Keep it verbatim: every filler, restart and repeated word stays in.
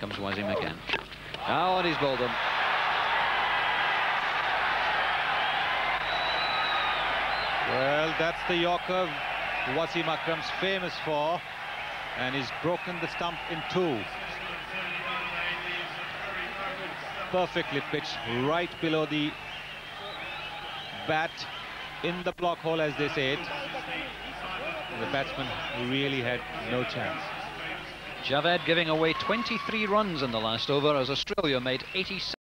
comes Wasim again. Now, and he's bowled them. Well, that's the Yorker Wasim Akram's famous for, and he's broken the stump in two. Perfectly pitched right below the bat, in the block hole, as they say it. The batsman really had no chance. Javed giving away twenty-three runs in the last over as Australia made eighty-six.